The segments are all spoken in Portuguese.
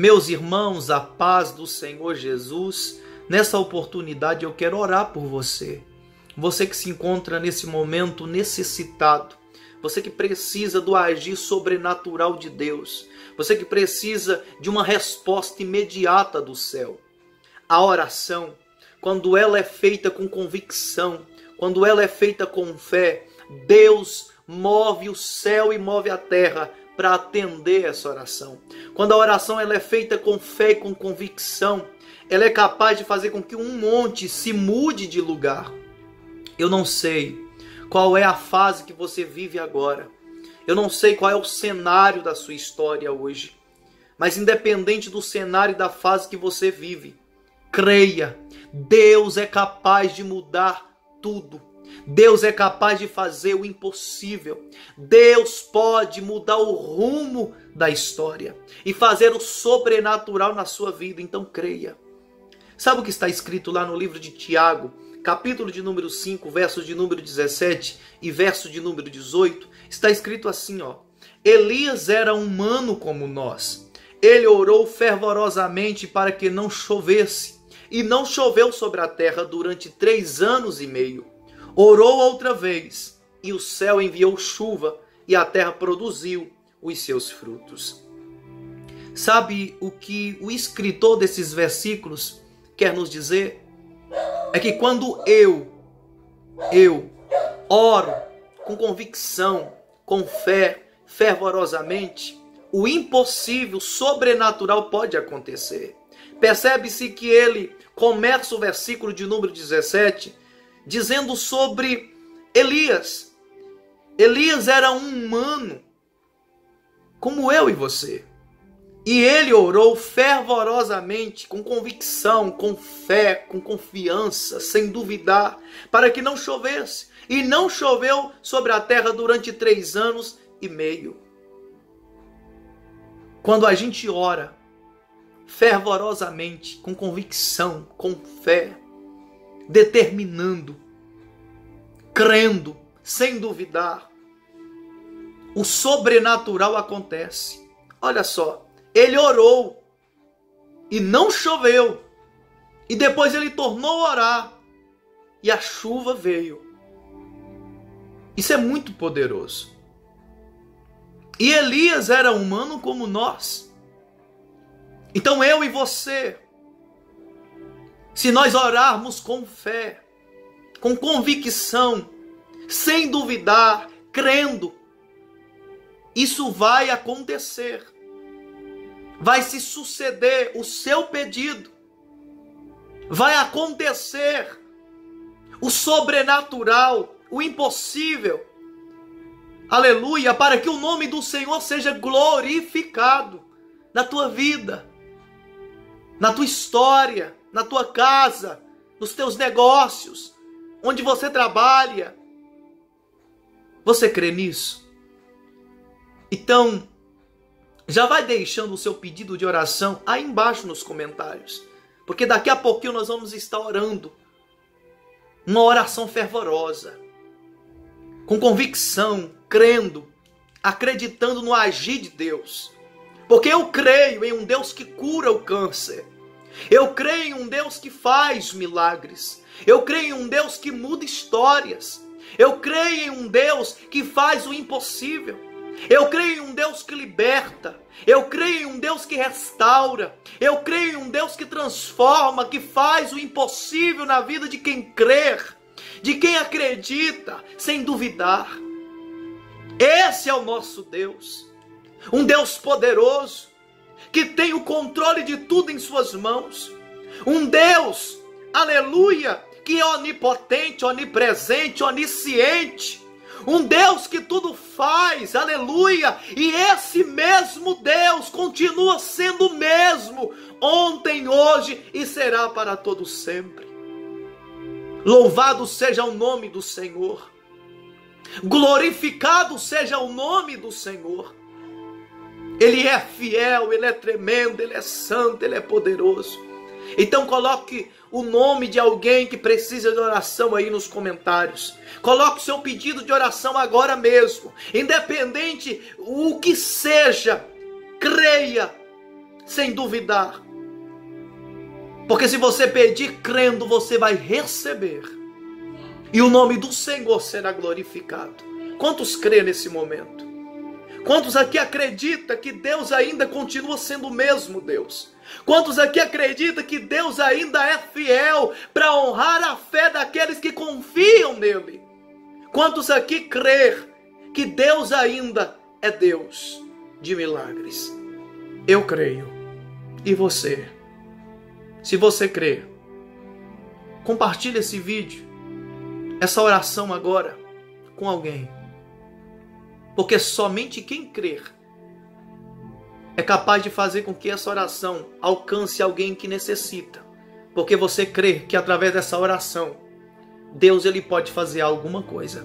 Meus irmãos, a paz do Senhor Jesus, nessa oportunidade eu quero orar por você. Você que se encontra nesse momento necessitado, você que precisa do agir sobrenatural de Deus, você que precisa de uma resposta imediata do céu. A oração, quando ela é feita com convicção, quando ela é feita com fé, Deus move o céu e move a terra para atender essa oração. Quando a oração ela é feita com fé e com convicção, ela é capaz de fazer com que um monte se mude de lugar. Eu não sei qual é a fase que você vive agora. Eu não sei qual é o cenário da sua história hoje. Mas independente do cenário e da fase que você vive, creia, Deus é capaz de mudar tudo. Deus é capaz de fazer o impossível. Deus pode mudar o rumo da história e fazer o sobrenatural na sua vida. Então creia. Sabe o que está escrito lá no livro de Tiago, capítulo de número 5, verso de número 17 e verso de número 18? Está escrito assim, ó: Elias era humano como nós. Ele orou fervorosamente para que não chovesse, e não choveu sobre a terra durante 3 anos e meio. Orou outra vez, e o céu enviou chuva, e a terra produziu os seus frutos. Sabe o que o escritor desses versículos quer nos dizer? É que quando eu oro com convicção, com fé, fervorosamente, o impossível, sobrenatural pode acontecer. Percebe-se que ele começa o versículo de número 17 dizendo sobre Elias. Elias era um humano como eu e você. E ele orou fervorosamente, com convicção, com fé, com confiança, sem duvidar, para que não chovesse. E não choveu sobre a terra durante 3 anos e meio. Quando a gente ora fervorosamente, com convicção, com fé, determinando, crendo, sem duvidar, o sobrenatural acontece. Olha só, ele orou e não choveu, e depois ele tornou a orar e a chuva veio. Isso é muito poderoso. E Elias era humano como nós. Então eu e você, se nós orarmos com fé, com convicção, sem duvidar, crendo, isso vai acontecer. Vai se suceder o seu pedido. Vai acontecer o sobrenatural, o impossível. Aleluia, para que o nome do Senhor seja glorificado na tua vida, na tua história, na tua casa, nos teus negócios, onde você trabalha. Você crê nisso? Então, já vai deixando o seu pedido de oração aí embaixo nos comentários, porque daqui a pouquinho nós vamos estar orando uma oração fervorosa, com convicção, crendo, acreditando no agir de Deus. Porque eu creio em um Deus que cura o câncer. Eu creio em um Deus que faz milagres. Eu creio em um Deus que muda histórias. Eu creio em um Deus que faz o impossível. Eu creio em um Deus que liberta. Eu creio em um Deus que restaura. Eu creio em um Deus que transforma, que faz o impossível na vida de quem crer, de quem acredita, sem duvidar. Esse é o nosso Deus. Um Deus poderoso, que tem o controle de tudo em suas mãos. Um Deus, aleluia, que é onipotente, onipresente, onisciente. Um Deus que tudo faz, aleluia. E esse mesmo Deus continua sendo o mesmo, ontem, hoje e será para todo sempre. Louvado seja o nome do Senhor. Glorificado seja o nome do Senhor. Ele é fiel, Ele é tremendo, Ele é santo, Ele é poderoso. Então coloque o nome de alguém que precisa de oração aí nos comentários. Coloque o seu pedido de oração agora mesmo. Independente o que seja, creia sem duvidar. Porque se você pedir crendo, você vai receber. E o nome do Senhor será glorificado. Quantos crêem nesse momento? Quantos aqui acreditam que Deus ainda continua sendo o mesmo Deus? Quantos aqui acreditam que Deus ainda é fiel para honrar a fé daqueles que confiam nele? Quantos aqui creem que Deus ainda é Deus de milagres? Eu creio. E você? Se você crê, compartilhe esse vídeo, essa oração agora com alguém. Porque somente quem crer é capaz de fazer com que essa oração alcance alguém que necessita. Porque você crê que através dessa oração, Deus ele pode fazer alguma coisa.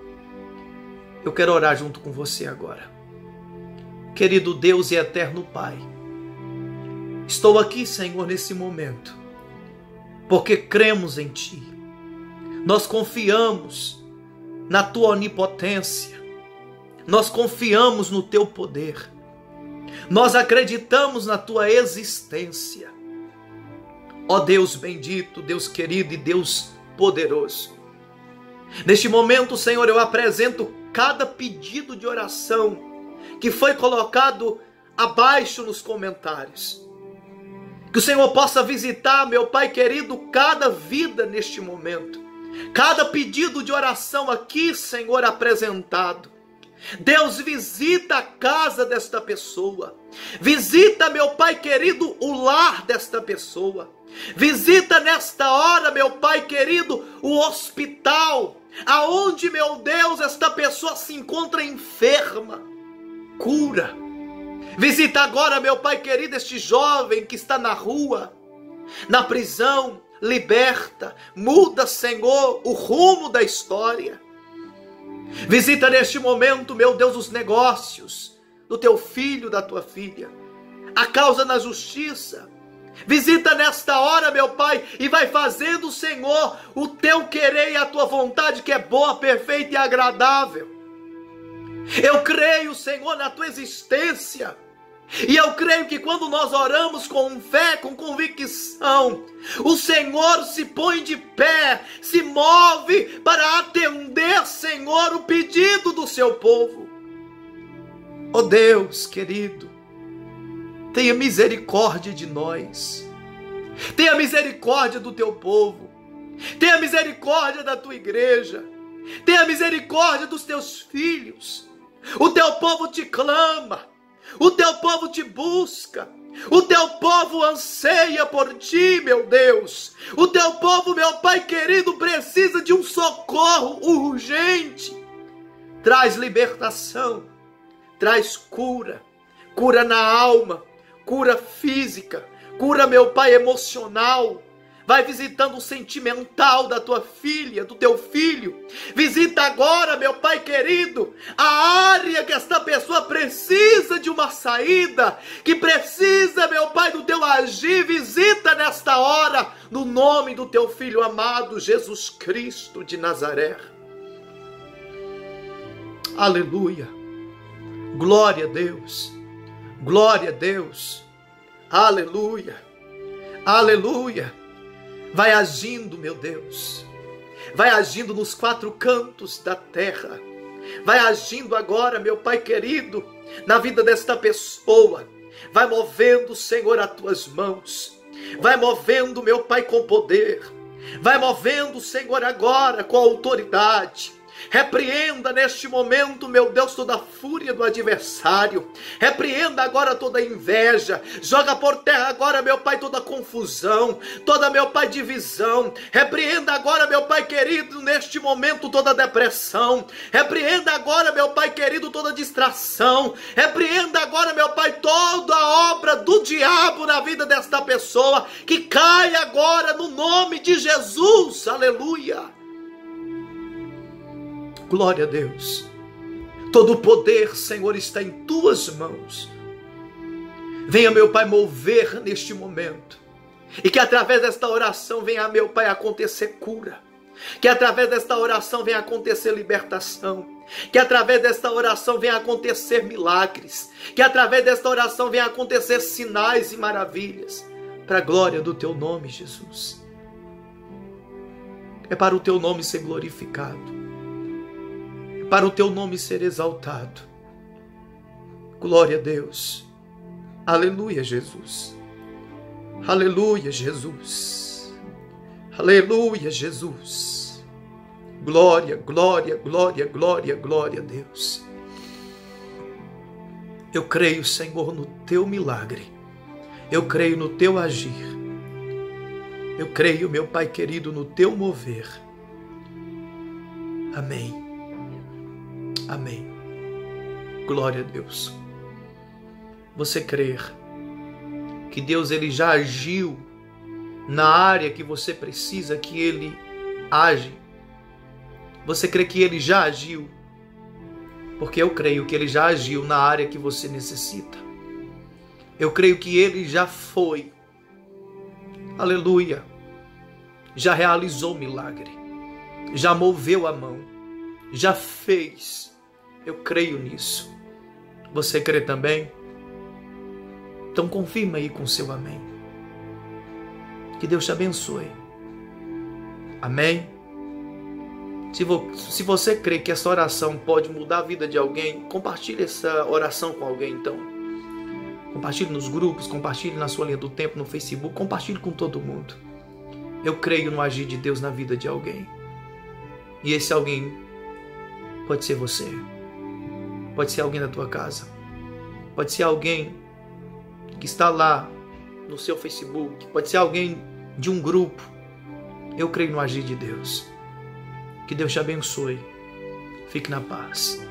Eu quero orar junto com você agora. Querido Deus e eterno Pai, estou aqui, Senhor, nesse momento, porque cremos em Ti. Nós confiamos na Tua onipotência. Nós confiamos no Teu poder. Nós acreditamos na Tua existência. Ó Deus bendito, Deus querido e Deus poderoso. Neste momento, Senhor, eu apresento cada pedido de oração que foi colocado abaixo nos comentários. Que o Senhor possa visitar, meu Pai querido, cada vida neste momento. Cada pedido de oração aqui, Senhor, apresentado. Deus, visita a casa desta pessoa. Visita, meu Pai querido, o lar desta pessoa. Visita nesta hora, meu Pai querido, o hospital, aonde, meu Deus, esta pessoa se encontra enferma. Cura. Visita agora, meu Pai querido, este jovem que está na rua, na prisão. Liberta, muda, Senhor, o rumo da história. Visita neste momento, meu Deus, os negócios do teu filho, da tua filha, a causa na justiça. Visita nesta hora, meu Pai, e vai fazendo, Senhor, o teu querer e a tua vontade, que é boa, perfeita e agradável. Eu creio, Senhor, na tua existência. E eu creio que quando nós oramos com fé, com convicção, o Senhor se põe de pé, se move para atender, Senhor, o pedido do seu povo. Oh Deus querido, tenha misericórdia de nós. Tenha misericórdia do teu povo. Tenha misericórdia da tua igreja. Tenha misericórdia dos teus filhos. O teu povo te clama. O teu povo te busca. O teu povo anseia por ti, meu Deus. O teu povo, meu Pai querido, precisa de um socorro urgente. Traz libertação. Traz cura. Cura na alma. Cura física. Cura, meu Pai, emocional. Vai visitando o sentimental da tua filha, do teu filho. Visita agora, meu Pai querido, a área que esta pessoa precisa de uma saída, que precisa, meu Pai, do teu agir. Visita nesta hora, no nome do teu Filho amado, Jesus Cristo de Nazaré. Aleluia. Glória a Deus. Glória a Deus. Aleluia. Aleluia. Vai agindo, meu Deus. Vai agindo nos quatro cantos da terra. Vai agindo agora, meu Pai querido, na vida desta pessoa. Vai movendo, Senhor, as tuas mãos. Vai movendo, meu Pai, com poder. Vai movendo, Senhor, agora com autoridade. Repreenda neste momento, meu Deus, toda a fúria do adversário. Repreenda agora toda a inveja. Joga por terra agora, meu Pai, toda a confusão, toda, meu Pai, divisão. Repreenda agora, meu Pai querido, neste momento toda a depressão. Repreenda agora, meu Pai querido, toda a distração. Repreenda agora, meu Pai, toda a obra do diabo na vida desta pessoa. Que caia agora no nome de Jesus. Aleluia. Glória a Deus. Todo o poder, Senhor, está em tuas mãos. Venha, meu Pai, mover neste momento. E que através desta oração venha, meu Pai, acontecer cura. Que através desta oração venha acontecer libertação. Que através desta oração venha acontecer milagres. Que através desta oração venha acontecer sinais e maravilhas. Para a glória do teu nome, Jesus. É para o teu nome ser glorificado. É para o teu nome ser exaltado. Glória a Deus. Aleluia, Jesus. Aleluia, Jesus. Aleluia, Jesus. Glória, glória, glória, glória, glória a Deus. Eu creio, Senhor, no teu milagre. Eu creio no teu agir. Eu creio, meu Pai querido, no teu mover. Amém. Amém. Glória a Deus. Você crer que Deus ele já agiu na área que você precisa que ele age? Você crê que ele já agiu? Porque eu creio que ele já agiu na área que você necessita. Eu creio que ele já foi. Aleluia. Já realizou o milagre. Já moveu a mão. Já fez. Eu creio nisso. Você crê também? Então confirma aí com seu amém. Que Deus te abençoe. Amém? Se você crê que essa oração pode mudar a vida de alguém, compartilhe essa oração com alguém então. Compartilhe nos grupos, compartilhe na sua linha do tempo, no Facebook, compartilhe com todo mundo. Eu creio no agir de Deus na vida de alguém. E esse alguém pode ser você. Pode ser alguém da tua casa. Pode ser alguém que está lá no seu Facebook. Pode ser alguém de um grupo. Eu creio no agir de Deus. Que Deus te abençoe. Fique na paz.